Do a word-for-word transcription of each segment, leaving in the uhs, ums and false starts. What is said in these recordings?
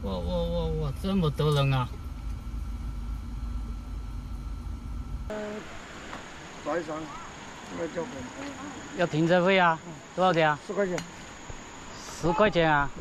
我我我我这么多人啊！ 呃，早上要交费， 要停车费啊？多少钱啊？ 十块钱。 十块钱啊？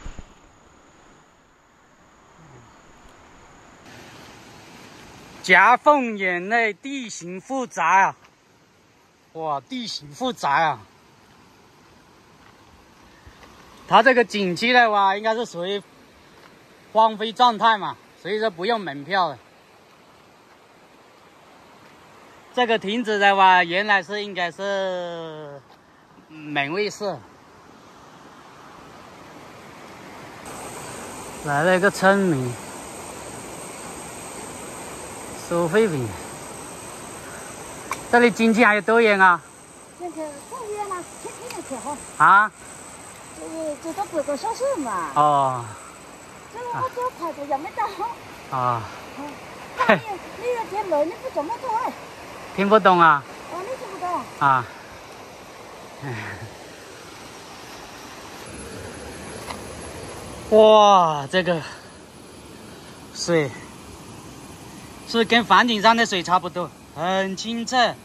夹缝眼内地形复杂啊！哇，地形复杂啊！它这个景区的话，应该是属于荒废状态嘛，所以说不用门票的。这个亭子的话，原来是应该是门卫室。来了一个村民，收废品。这里进去还有多远啊？ 进去不远了，天天的去哈。 啊？ 呃，就到半个小时嘛。 哦。 这个我走快的也没到。 啊。 嘿。你你要听门，你不怎么懂哎？ 听不懂啊？ 哦，你听不懂。 啊。哇，这个水是跟房顶上的水差不多，很清澈。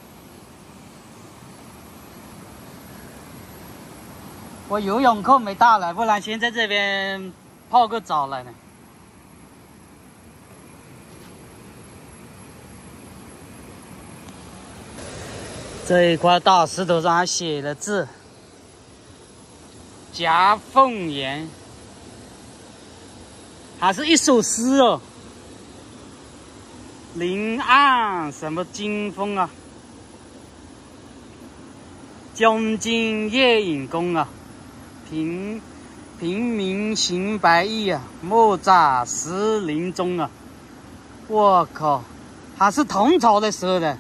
我游泳课没到了，不然先在这边泡个澡了呢。这一块大石头上还写了字：夹缝岩。还是一首诗哦，临岸什么金峰啊，江津夜影宫啊，平平民行白蚁啊，莫在石林中啊。我靠，还是唐朝的时候的。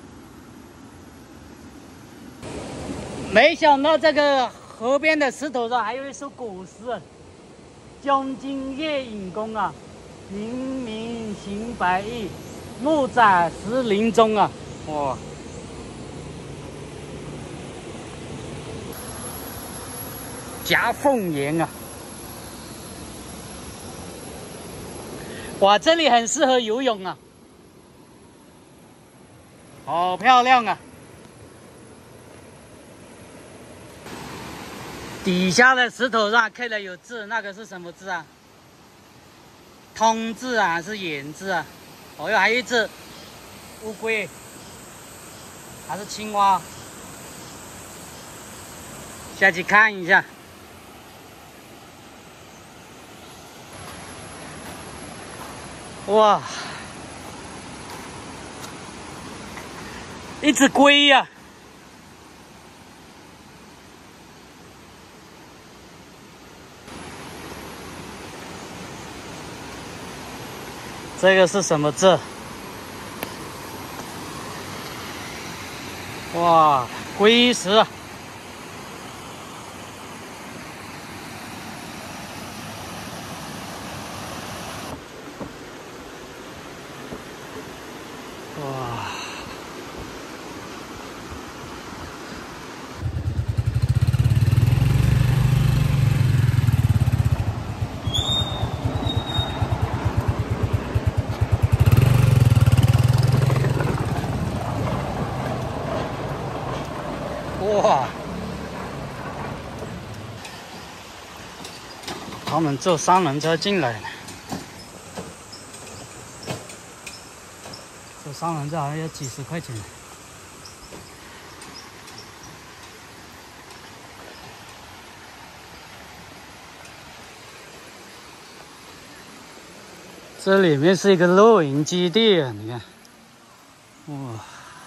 没想到这个河边的石头上还有一首古诗啊。江津夜影宫啊，平民行白蚁，莫在石林中啊！哇，夹缝岩啊！哇，这里很适合游泳啊，好漂亮啊！底下的石头上刻了有字，那个是什么字啊？通字啊，还是言字啊？哦哟，还有一只乌龟，还是青蛙？下去看一下。哇，一只龟呀、啊！这个是什么字？哇，龟石！哇！哇！他们坐三轮车进来了，坐三轮车好像要几十块钱。这里面是一个露营基地啊，你看，哇！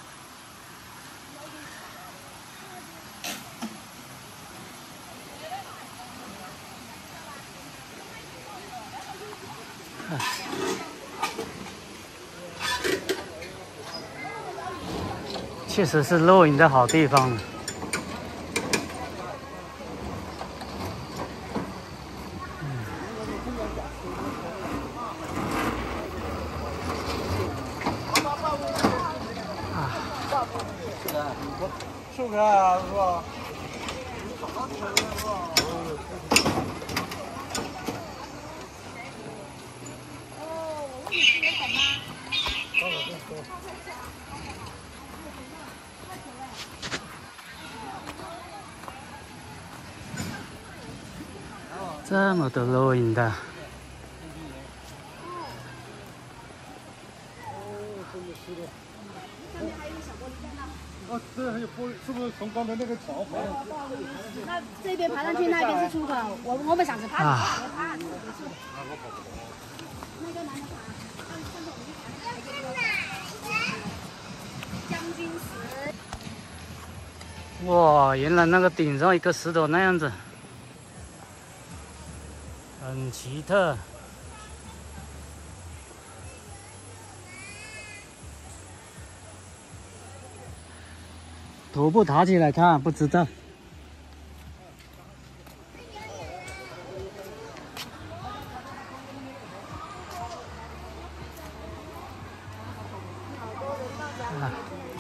确实是露营的好地方。 收开啊，是吧？ 这么多露营的。 哦，这还有玻璃，是不是从刚才那个桥滑？ 那这边爬上去，那边是出口。我我们想着爬， 啊、 别爬，那个男的爬，看看着我们将军石。 哇，原来那个顶上一个石头那样子，很奇特。 徒步爬起来看，不知道。啊。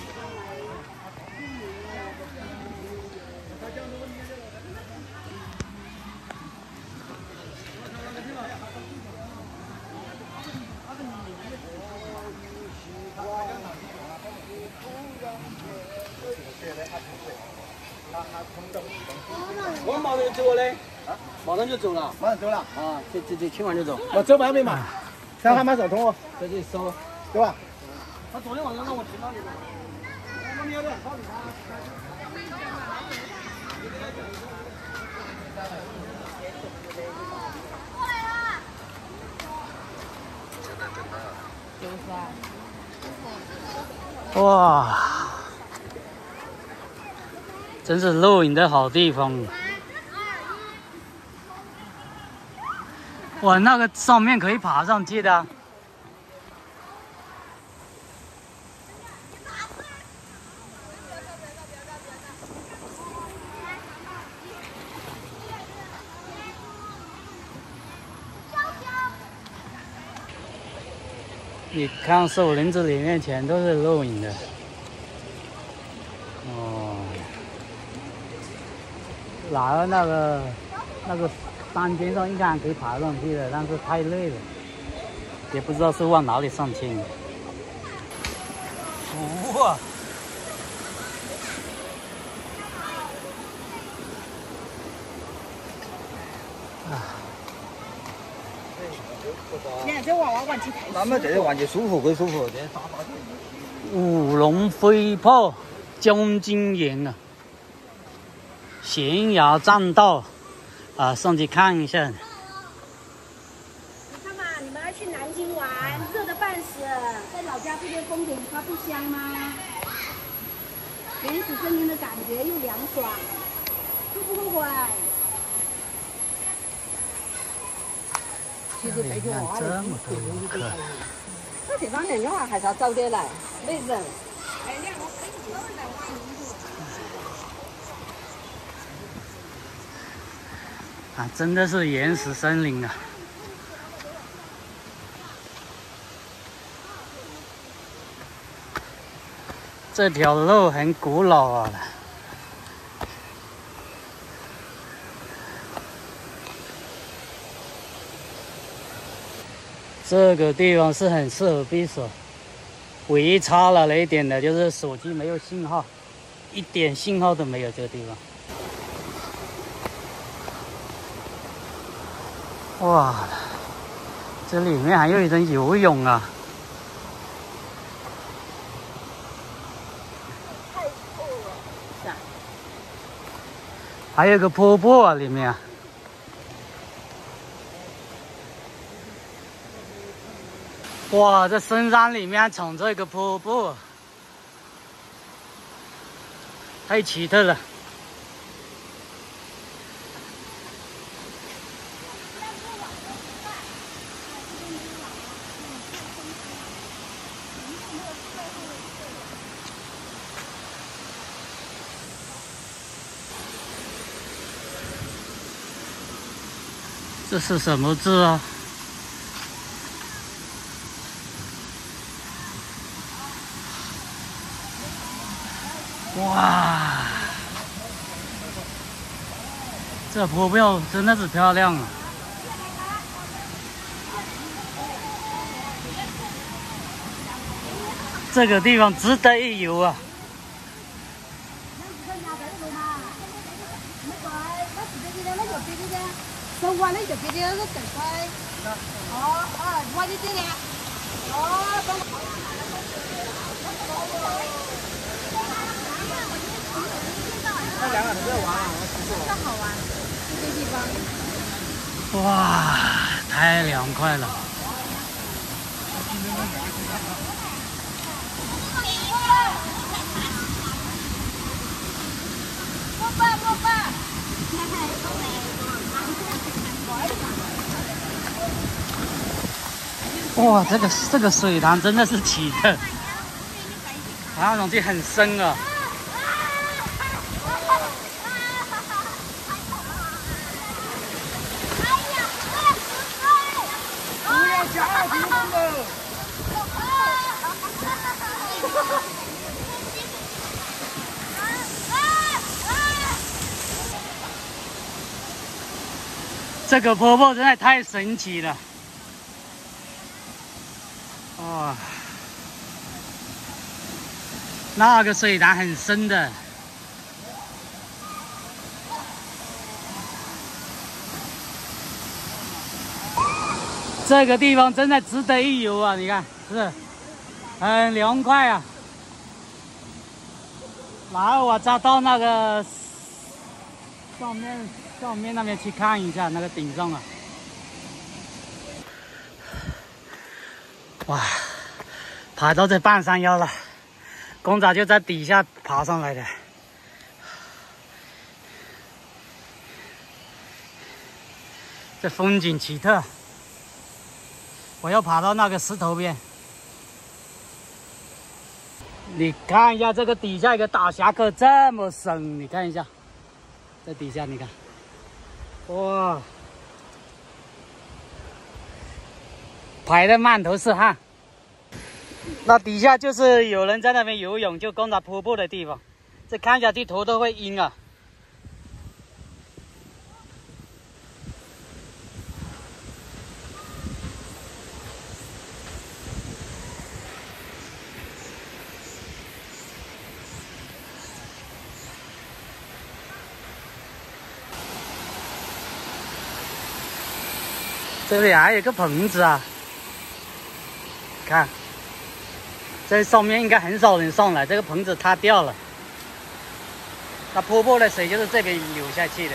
我马上就走嘞，啊，马上就走了， 马上走了。 啊，这这这，今晚就走。 我走吧，没嘛，上海马上通， 在这里收， 对吧？ 他昨天晚上让我停那里的。我们有点好哇，真是露营的好地方。哇，那个上面可以爬上去的。你看树林子里面全都是露营的。哦，哪个那个那个山尖上应该可以爬上去的，但是太累了，也不知道是往哪里上去。哇！啊！ 现在这娃娃玩起太。 咱们这里玩起舒服归舒服，这沙发舞龙飞炮，将军岩啊，悬崖栈道啊，上去看一下。 你看嘛，你们还去南京玩，热得半死，在老家这边风景它不香吗？原始森林的感觉又凉爽，会不会乖？ 其实北京娃这么多游客， 这地方人的话还是要早点来，没人。 啊，真的是原始森林啊！这条路很古老啊。这个地方是很适合避暑，唯一差了雷点的就是手机没有信号，一点信号都没有。这个地方，哇，这里面还有人游泳啊！ 太酷了，是啊。 还有个瀑布啊，里面。哇，这深山里面藏着一个瀑布，太奇特了。这是什么字啊？哇，这瀑布真的是漂亮啊！ 这个地方值得一游啊！ 收完了就给你那个等开。哦哦，我就这里。哦，等。 那两个人不要玩了，我出去这好玩，这个地方。 哇，太凉快了！ 摸吧摸吧。 哇，这个这个水塘真的是奇特，好像东西很深啊。 不要加提供的。 这个坡坡真的太神奇了。哇，那个水塘很深的。这个地方真的值得一游啊！你看，是很凉快啊。然后我再到那个上面上面那边去看一下那个顶上啊。哇，爬到这半山腰了，公仔就在底下爬上来的。这风景奇特，我要爬到那个石头边。你看一下这个底下一个大峡谷这么深，你看一下，这底下你看，哇！排得满头是汗，那底下就是有人在那边游泳，就公仔瀑布的地方，这看下去头都会晕啊！这里还有个棚子啊！看，这上面应该很少人上来，这个棚子塌掉了。那瀑布的水就是这边流下去的。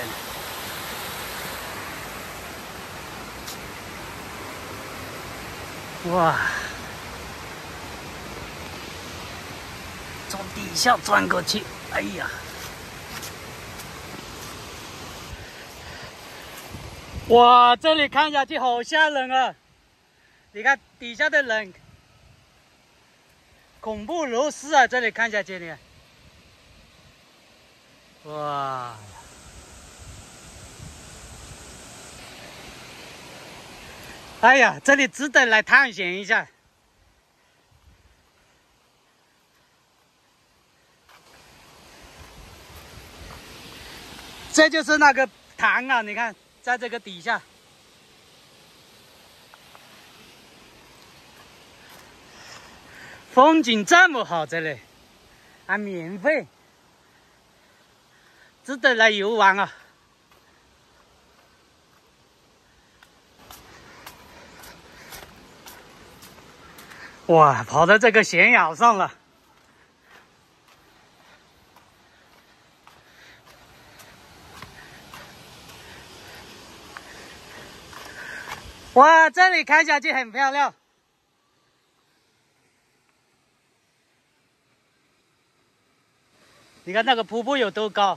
哇！从底下钻过去，哎呀！哇，这里看下去好吓人啊！你看底下的人，恐怖如斯啊！这里看下去，你看，哇！哎呀，这里值得来探险一下。这就是那个塘啊，你看，在这个底下。风景这么好，这里还免费，值得来游玩啊！哇，跑到这个悬崖上了！哇，这里看下去很漂亮。你看那个瀑布有多高？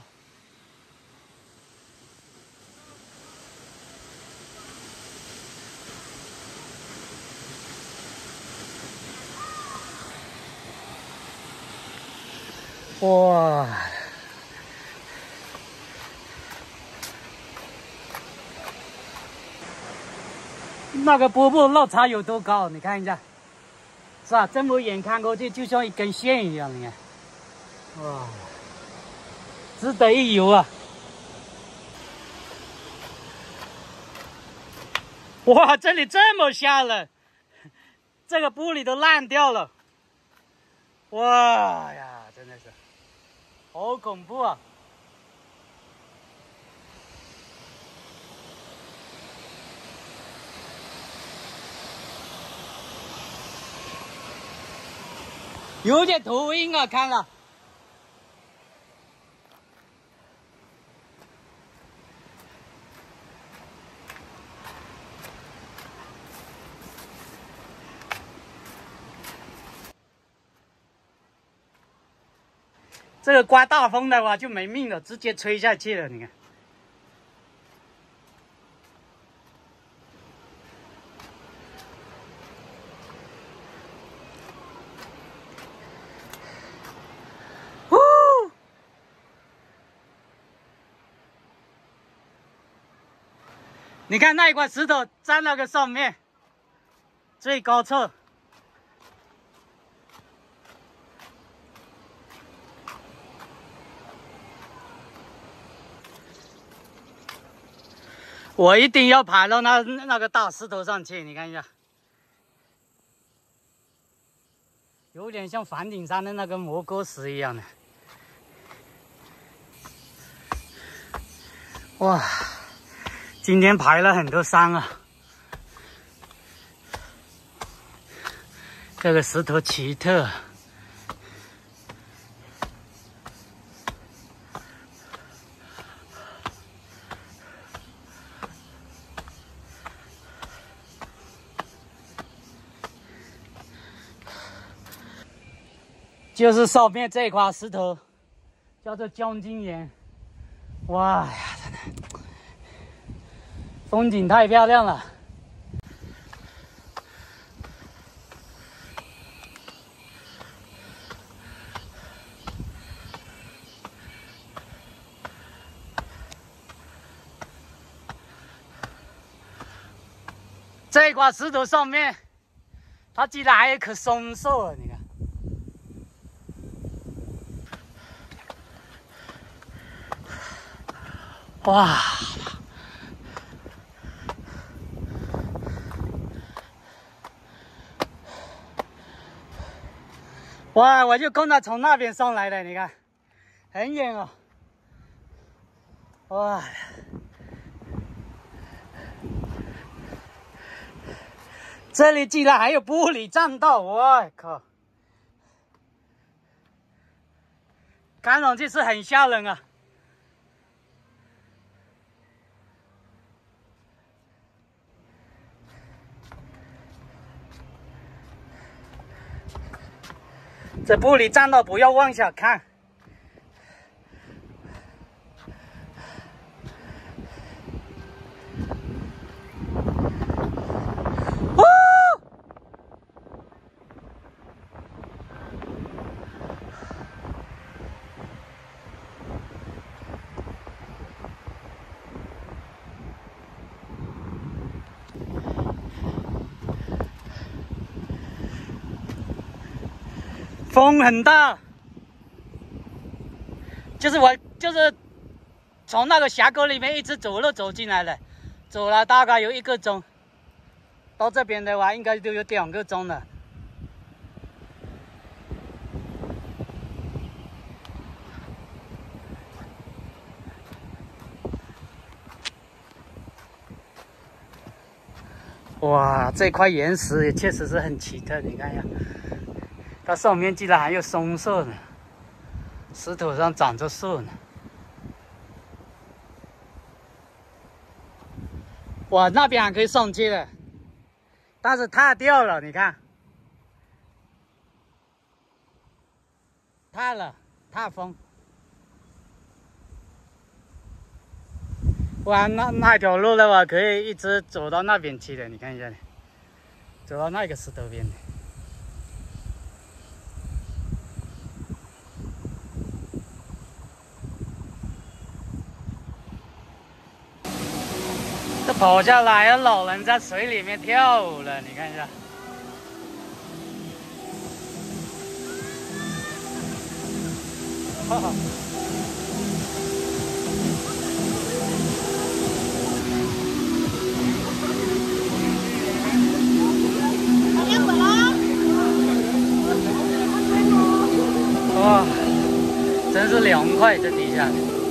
哇！那个瀑布落差有多高？你看一下，是吧？这么远看过去，就像一根线一样，你看，哇！值得一游啊！哇，这里这么吓人，这个玻璃都烂掉了。 哇呀，真的是好恐怖啊！有点头晕啊，看了。这个刮大风的话就没命了，直接吹下去了，你看。你看那一块石头在那个上面，最高处。我一定要爬到那那个大石头上去，你看一下，有点像梵顶山的那个摩沟石一样的。哇！今天爬了很多山啊，这个石头奇特。就是上面这块石头，叫做将军岩。哇呀，真的！风景太漂亮了。这一块石头上面，它居然还有一棵松树啊！你看，哇！哇！我就看到从那边上来的，你看，很远哦。哇！这里居然还有玻璃栈道，我靠！看上去是很吓人啊。这玻璃栈道不要妄想看。风很大，就是我就是从那个峡沟里面一直走路走进来的，走了大概有一个钟，到这边的话应该都有两个钟了。哇，这块岩石也确实是很奇特，你看一下。它上面居然还有松树呢，石头上长着树呢。哇，那边还可以上去的，但是踏掉了，你看，踏了，踏风。哇，那那条路的话，可以一直走到那边去的，你看一下，走到那个石头边的。这跑下来，有老人在水里面跳舞了，你看一下。哈哈。 好，要走了。 是凉快，这底下。